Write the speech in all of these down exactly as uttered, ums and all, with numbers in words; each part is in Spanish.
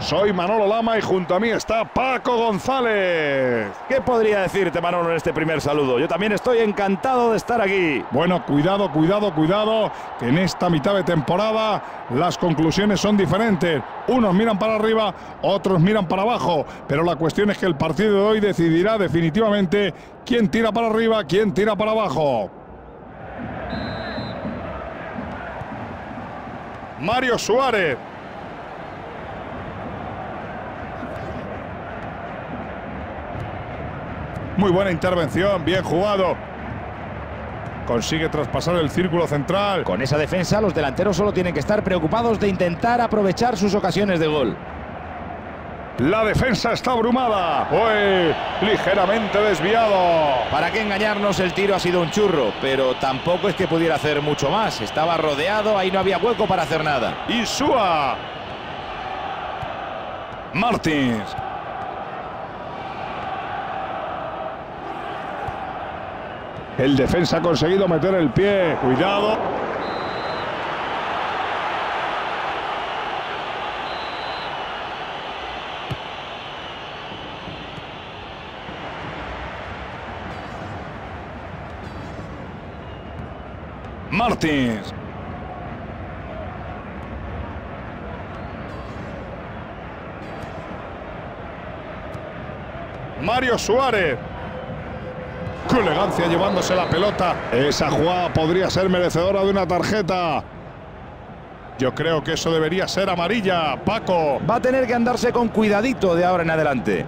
Soy Manolo Lama y junto a mí está Paco González. ¿Qué podría decirte, Manolo, en este primer saludo? Yo también estoy encantado de estar aquí. Bueno, cuidado, cuidado, cuidado, que en esta mitad de temporada las conclusiones son diferentes. Unos miran para arriba, otros miran para abajo, pero la cuestión es que el partido de hoy decidirá definitivamente quién tira para arriba, quién tira para abajo. Mario Suárez. Muy buena intervención, bien jugado. Consigue traspasar el círculo central. Con esa defensa, los delanteros solo tienen que estar preocupados de intentar aprovechar sus ocasiones de gol. La defensa está abrumada. Uy, ligeramente desviado. ¿Para qué engañarnos? El tiro ha sido un churro, pero tampoco es que pudiera hacer mucho más. Estaba rodeado, ahí no había hueco para hacer nada. Insúa. Martins. El defensa ha conseguido meter el pie. Cuidado. Martins. Mario Suárez. ¡Qué elegancia llevándose la pelota! Esa jugada podría ser merecedora de una tarjeta. Yo creo que eso debería ser amarilla, Paco. Va a tener que andarse con cuidadito de ahora en adelante.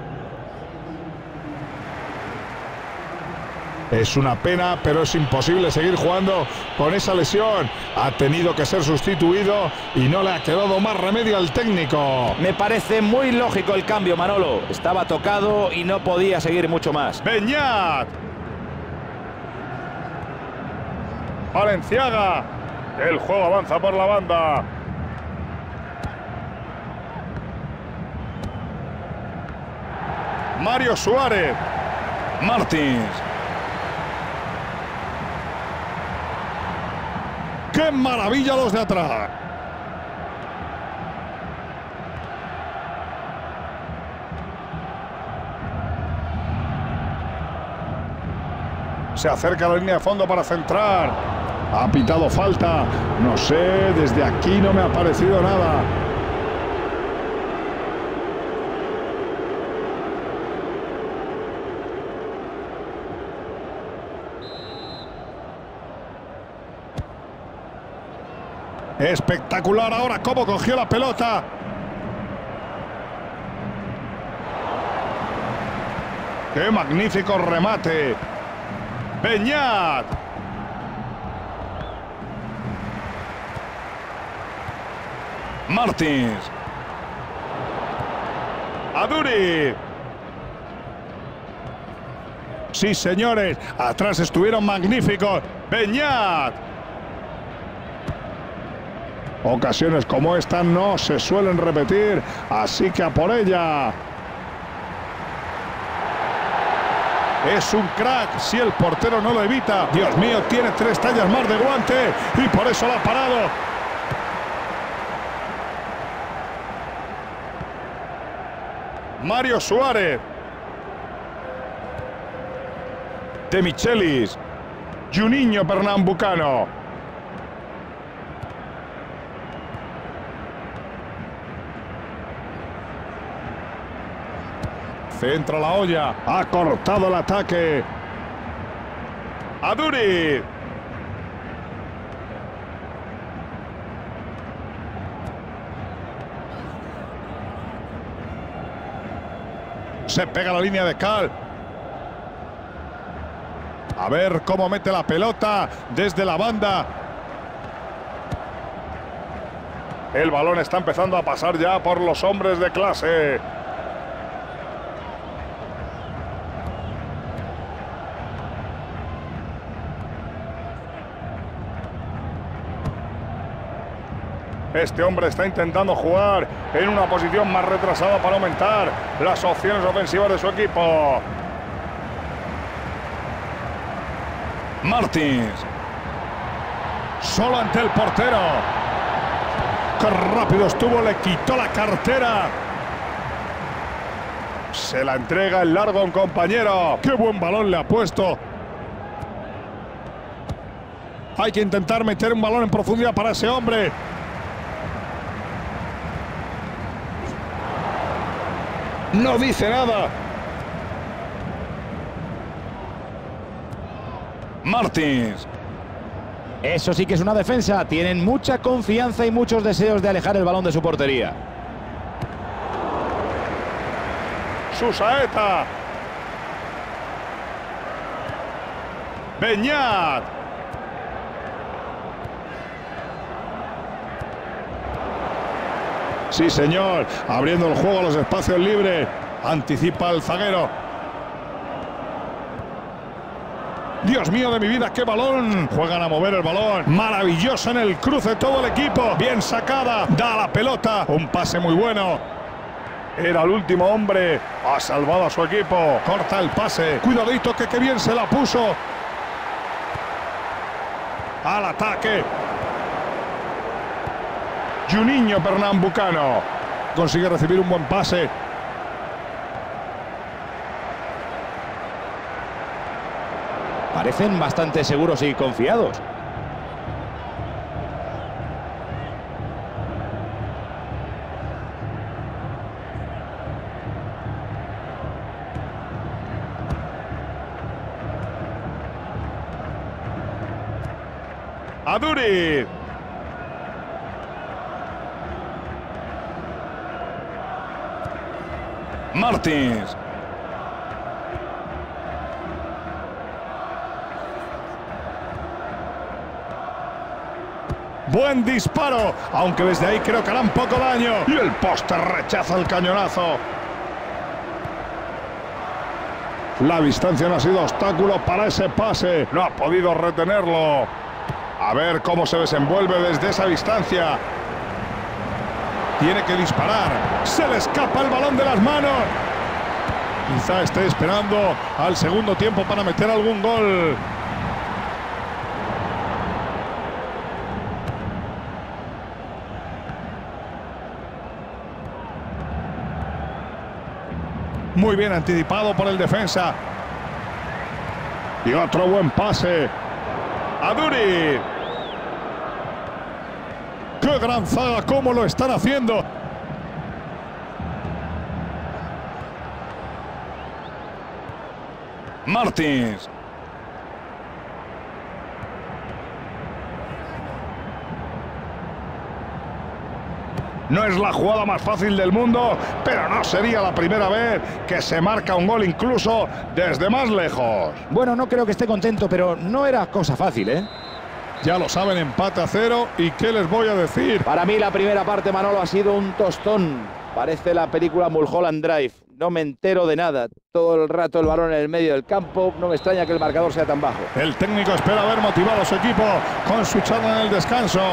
Es una pena, pero es imposible seguir jugando con esa lesión. Ha tenido que ser sustituido y no le ha quedado más remedio al técnico. Me parece muy lógico el cambio, Manolo. Estaba tocado y no podía seguir mucho más. Beñat. Valenciaga. El juego avanza por la banda. Mario Suárez. Martins. ¡Qué maravilla los de atrás! Se acerca a la línea de fondo para centrar. Ha pitado falta. No sé, desde aquí no me ha parecido nada. Espectacular ahora cómo cogió la pelota. ¡Qué magnífico remate! Beñat. Martins. Aduri. Sí, señores. Atrás estuvieron magníficos. Beñat. Ocasiones como esta no se suelen repetir, así que a por ella. Es un crack si el portero no lo evita. Dios mío, tiene tres tallas más de guante y por eso lo ha parado. Mario Suárez. De Michelis. Juninho Pernambucano. Centra la olla. Ha cortado el ataque. Aduri. Se pega la línea de cal. A ver cómo mete la pelota desde la banda. El balón está empezando a pasar ya por los hombres de clase. Este hombre está intentando jugar en una posición más retrasada para aumentar las opciones ofensivas de su equipo. Martins. Solo ante el portero. Qué rápido estuvo, le quitó la cartera. Se la entrega el largo a un compañero. ¡Qué buen balón le ha puesto! Hay que intentar meter un balón en profundidad para ese hombre. No dice nada. Martins. Eso sí que es una defensa. Tienen mucha confianza y muchos deseos de alejar el balón de su portería. Su saeta. Beñat. Sí, señor. Abriendo el juego a los espacios libres. Anticipa el zaguero. Dios mío de mi vida, qué balón. Juegan a mover el balón. Maravilloso en el cruce todo el equipo. Bien sacada. Da la pelota. Un pase muy bueno. Era el último hombre. Ha salvado a su equipo. Corta el pase. Cuidadito que qué bien se la puso. Al ataque. Juninho Pernambucano. Consigue recibir un buen pase. Parecen bastante seguros y confiados. Aduriz. Martins. Buen disparo, aunque desde ahí creo que harán poco daño. Y el poste rechaza el cañonazo. La distancia no ha sido obstáculo para ese pase. No ha podido retenerlo. A ver cómo se desenvuelve desde esa distancia. Tiene que disparar. Se le escapa el balón de las manos. Quizá esté esperando al segundo tiempo para meter algún gol. Muy bien anticipado por el defensa. Y otro buen pase. Aduriz. ¡Qué gran zaga! ¡Cómo lo están haciendo! Martins. No es la jugada más fácil del mundo, pero no sería la primera vez que se marca un gol incluso desde más lejos. Bueno, no creo que esté contento, pero no era cosa fácil, ¿eh? Ya lo saben, empate a cero. ¿Y qué les voy a decir? Para mí la primera parte, Manolo, ha sido un tostón. Parece la película Mulholland Drive. No me entero de nada. Todo el rato el balón en el medio del campo. No me extraña que el marcador sea tan bajo. El técnico espera haber motivado a su equipo con su charla en el descanso.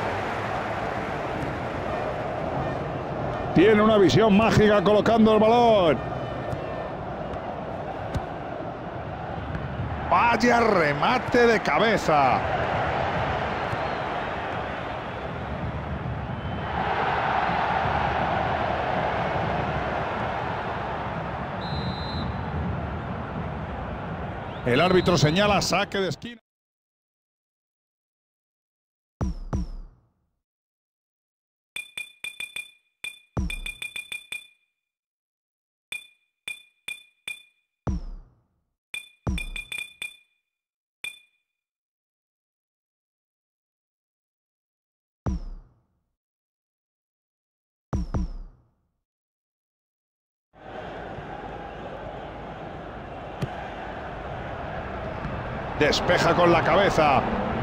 Tiene una visión mágica colocando el balón. Vaya remate de cabeza. El árbitro señala saque de esquina. Despeja con la cabeza.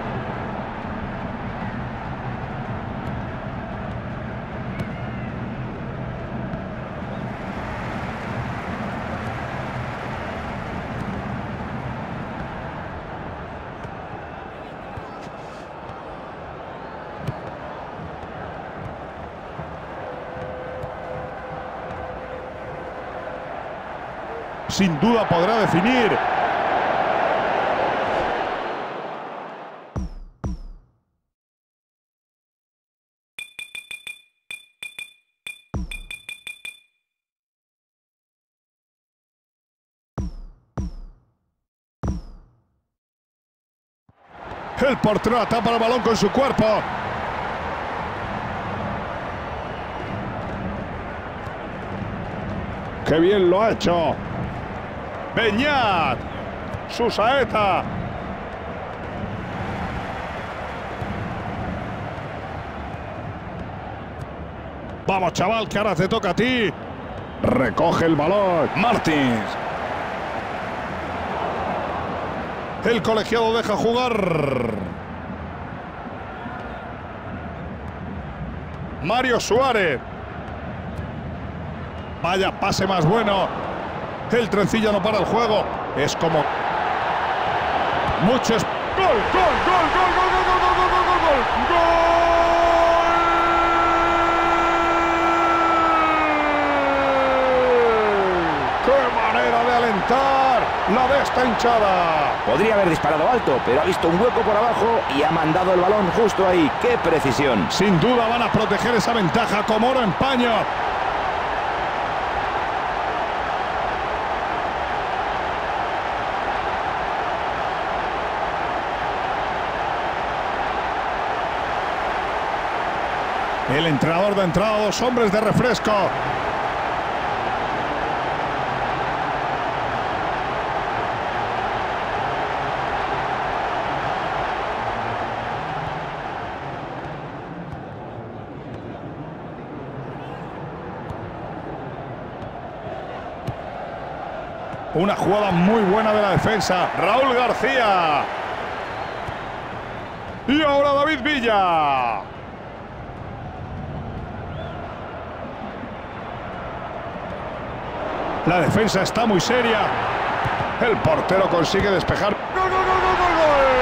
Sin duda podrá definir. El portero atapa el balón con su cuerpo. ¡Qué bien lo ha hecho! Beñat. Su saeta. Vamos, chaval, que ahora te toca a ti. Recoge el balón. Martins. El colegiado deja jugar. Mario Suárez. Vaya pase más bueno. El trencilla no para el juego. Es como... Muchos... ¡Gol, gol, gol, gol, gol, gol, gol, gol, gol, gol, gol! ¡Qué manera de alentar la de esta hinchada! Podría haber disparado alto, pero ha visto un hueco por abajo y ha mandado el balón justo ahí. ¡Qué precisión! Sin duda van a proteger esa ventaja como oro en paño. El entrenador de entrada, dos hombres de refresco. Una jugada muy buena de la defensa. Raúl García. Y ahora David Villa. La defensa está muy seria. El portero consigue despejar. ¡Gol, gol, gol, gol, gol,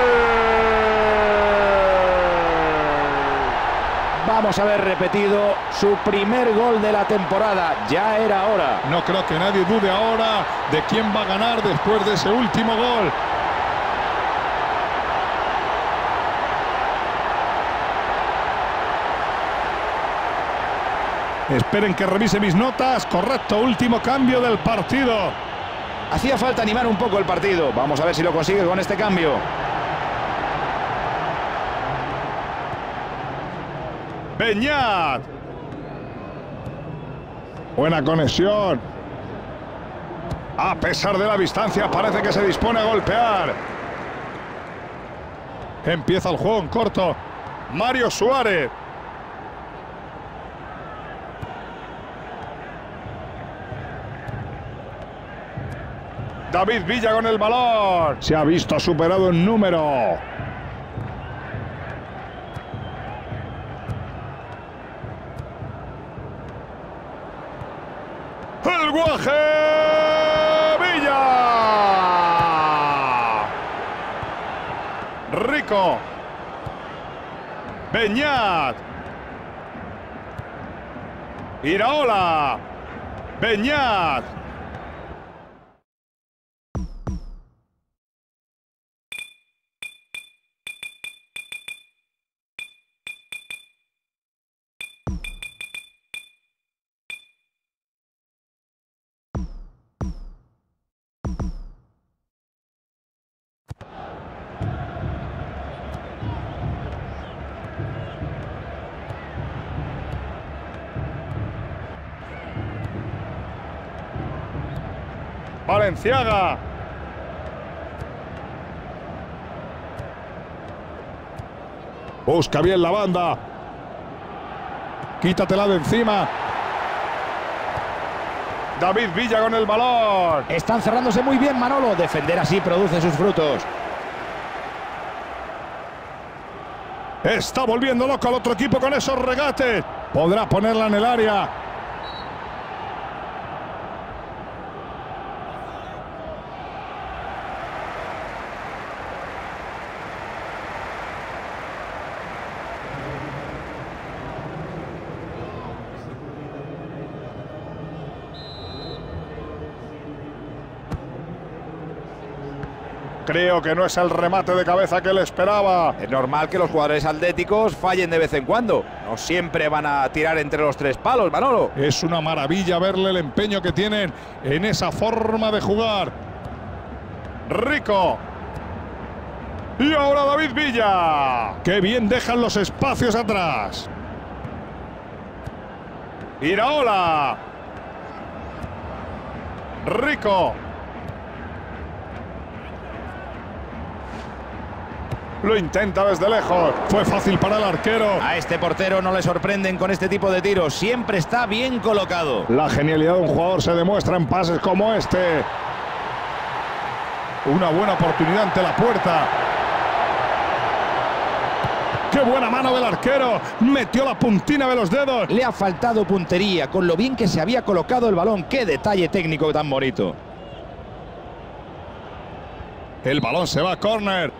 gol! Vamos a ver repetido su primer gol de la temporada. Ya era hora. No creo que nadie dude ahora de quién va a ganar después de ese último gol. Esperen que revise mis notas. Correcto, último cambio del partido. Hacía falta animar un poco el partido. Vamos a ver si lo consigue con este cambio. Beñat. Buena conexión. A pesar de la distancia, parece que se dispone a golpear. Empieza el juego en corto. Mario Suárez. David Villa con el balón. Se ha visto superado en número. ¡El Guaje! ¡Villa! Rico. Beñat. Iraola. Beñat. Valenciaga. Busca bien la banda. Quítatela de encima. David Villa con el balón. Están cerrándose muy bien, Manolo. Defender así produce sus frutos. Está volviendo loco al otro equipo con esos regates. Podrá ponerla en el área. Creo que no es el remate de cabeza que le esperaba. Es normal que los jugadores atléticos fallen de vez en cuando. No siempre van a tirar entre los tres palos, Manolo. Es una maravilla verle el empeño que tienen en esa forma de jugar. Rico. Y ahora David Villa. ¡Qué bien dejan los espacios atrás! Iraola. Rico. Lo intenta desde lejos. Fue fácil para el arquero. A este portero no le sorprenden con este tipo de tiros. Siempre está bien colocado. La genialidad de un jugador se demuestra en pases como este. Una buena oportunidad ante la puerta. ¡Qué buena mano del arquero! Metió la puntina de los dedos. Le ha faltado puntería con lo bien que se había colocado el balón. ¡Qué detalle técnico tan bonito! El balón se va a córner.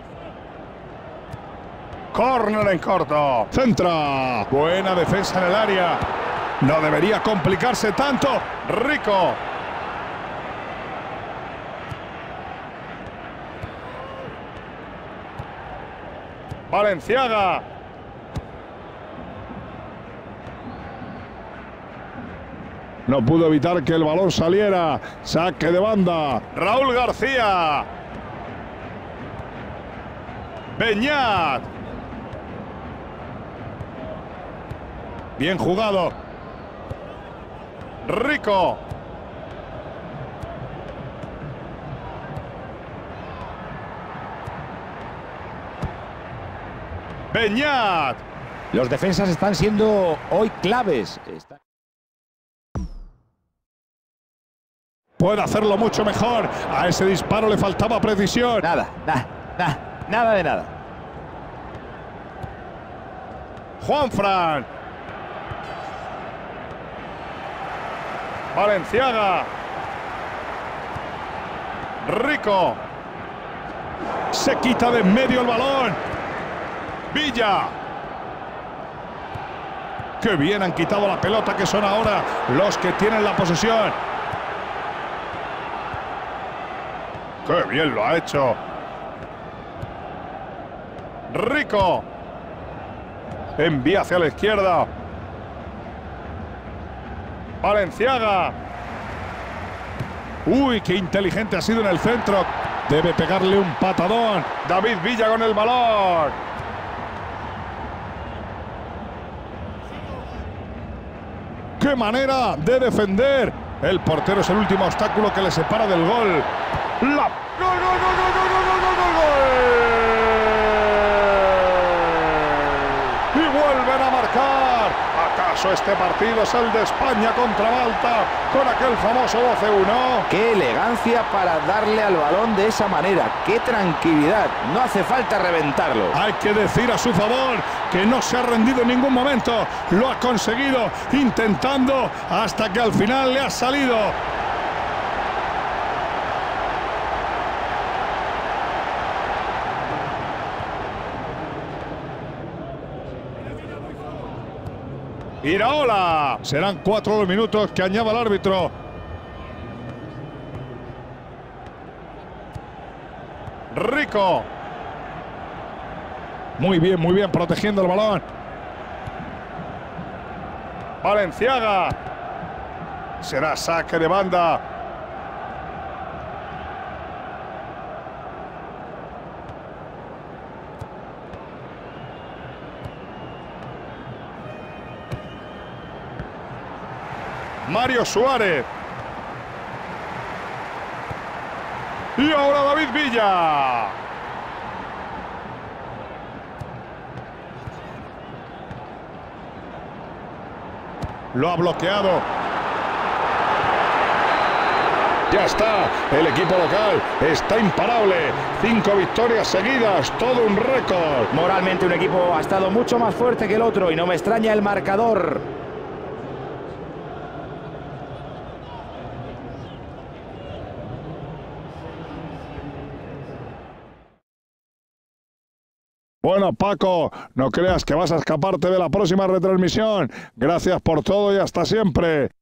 Córner en corto. Centra. Buena defensa en el área. No debería complicarse tanto. Rico. Valenciaga. No pudo evitar que el balón saliera. Saque de banda. Raúl García. Beñat. Bien jugado. Rico. Beñat. Los defensas están siendo hoy claves. Está... Puede hacerlo mucho mejor. A ese disparo le faltaba precisión. Nada, nada, nada, nada de nada. Juanfran. Valenciaga. Rico. Se quita de en medio el balón. Villa. Qué bien han quitado la pelota, que son ahora los que tienen la posesión. Qué bien lo ha hecho. Rico. Envía hacia la izquierda. Valenciaga. Uy, qué inteligente ha sido en el centro. Debe pegarle un patadón. David Villa con el balón. ¡Qué manera de defender! El portero es el último obstáculo que le separa del gol. ¡La! ¡No, no, no, no, no, no, no, no, no, gol! ¡Y vuelven a marcar! ¿Acaso este partido es el de España contra Malta con aquel famoso doce uno? ¡Qué elegancia para darle al balón de esa manera! ¡Qué tranquilidad! No hace falta reventarlo. Hay que decir a su favor que no se ha rendido en ningún momento. Lo ha conseguido intentando hasta que al final le ha salido. Iraola. Serán cuatro los minutos que añade el árbitro. Rico. Muy bien, muy bien, protegiendo el balón. Valenciaga. Será saque de banda. Mario Suárez. Y ahora David Villa. Lo ha bloqueado. Ya está. El equipo local está imparable. Cinco victorias seguidas. Todo un récord. Moralmente un equipo ha estado mucho más fuerte que el otro y no me extraña el marcador. Bueno, Paco, no creas que vas a escaparte de la próxima retransmisión. Gracias por todo y hasta siempre.